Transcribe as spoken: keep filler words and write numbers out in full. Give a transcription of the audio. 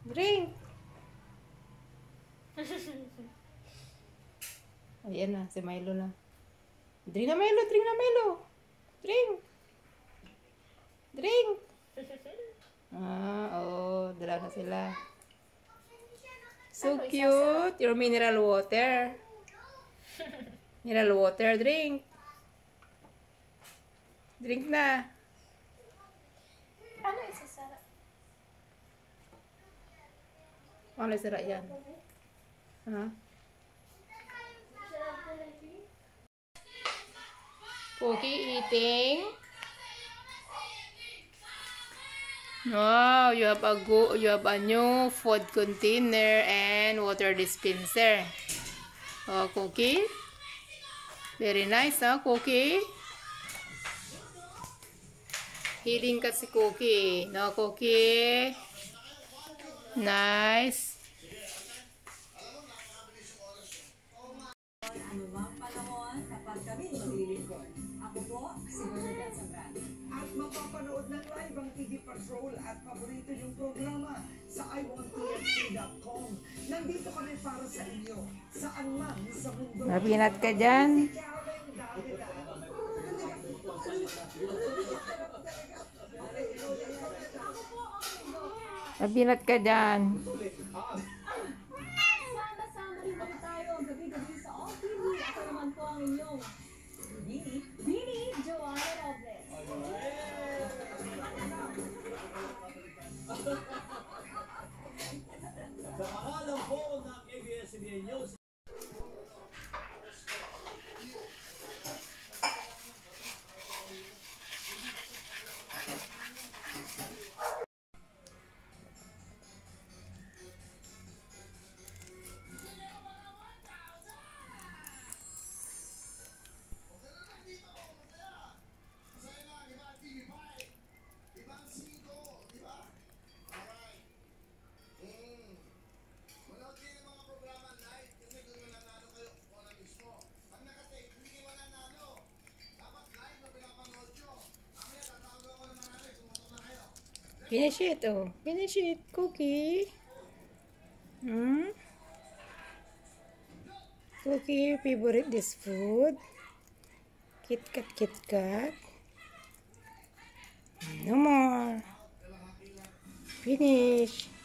Drink. Ayan na, si Milo na. Drink na Milo, drink na Milo. Drink. Drink. Ah, oo. Dala na sila. So cute. Your mineral water. Mineral water, drink. Drink na. Ano isasara? Ano isara yan? Ha? Cookie eating. Wow, you have a go you have a new food container and water dispenser. Oh, Cookie. Very nice, huh, Cookie? Healing ka si Cookie. No, Cookie? Nice. Ano ba ang panahon kapag kami maglilingkod? Ako po, si Bernadette Sabran. At mapapanood ng live ang T V Patrol at paborito yung programa sa i want t f c dot com. Nandito kami para sa inyo, saan man sa mundo. Mapinat ka dyan. Mapinat ka dyan. Sama-sama rin naman tayo gabi-gabi sa O T V. Ako naman po ang inyong Bini, Bini Joanna Robles. Sa pangalan po ng A B S C B N News. Finish it, oh. Finish it, Cookie. Hmm? Cookie, favorite this food? Kit Kat, Kit Kat. No more. Finish.